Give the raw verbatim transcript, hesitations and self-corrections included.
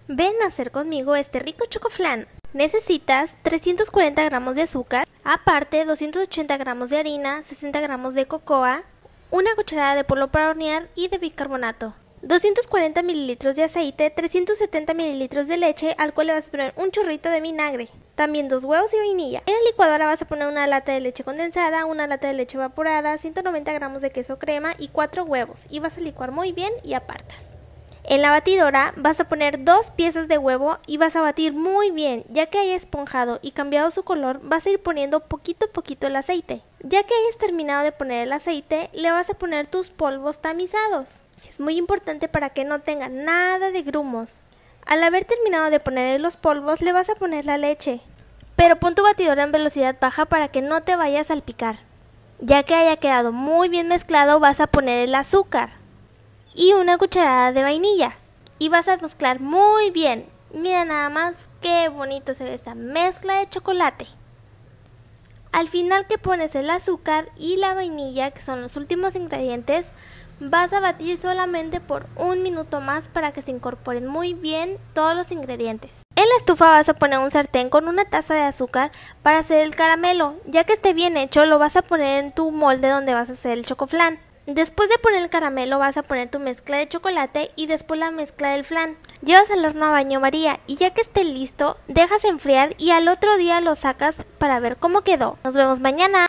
Ven a hacer conmigo este rico chocoflan. Necesitas trescientos cuarenta gramos de azúcar, aparte doscientos ochenta gramos de harina, sesenta gramos de cocoa, una cucharada de polvo para hornear y de bicarbonato, doscientos cuarenta mililitros de aceite, trescientos setenta mililitros de leche al cual le vas a poner un chorrito de vinagre, también dos huevos y vainilla. En la licuadora vas a poner una lata de leche condensada, una lata de leche evaporada, ciento noventa gramos de queso crema y cuatro huevos y vas a licuar muy bien y apartas. En la batidora vas a poner dos piezas de huevo y vas a batir muy bien. Ya que haya esponjado y cambiado su color, vas a ir poniendo poquito a poquito el aceite. Ya que hayas terminado de poner el aceite, le vas a poner tus polvos tamizados. Es muy importante para que no tenga nada de grumos. Al haber terminado de poner los polvos, le vas a poner la leche. Pero pon tu batidora en velocidad baja para que no te vaya a salpicar. Ya que haya quedado muy bien mezclado, vas a poner el azúcar y una cucharada de vainilla y vas a mezclar muy bien. Mira nada más qué bonito se ve esta mezcla de chocolate. Al final que pones el azúcar y la vainilla, que son los últimos ingredientes, vas a batir solamente por un minuto más para que se incorporen muy bien todos los ingredientes. En la estufa vas a poner un sartén con una taza de azúcar para hacer el caramelo. Ya que esté bien hecho, lo vas a poner en tu molde donde vas a hacer el chocoflan. Después de poner el caramelo vas a poner tu mezcla de chocolate y después la mezcla del flan. Llevas al horno a baño María y ya que esté listo, dejas enfriar y al otro día lo sacas para ver cómo quedó. Nos vemos mañana.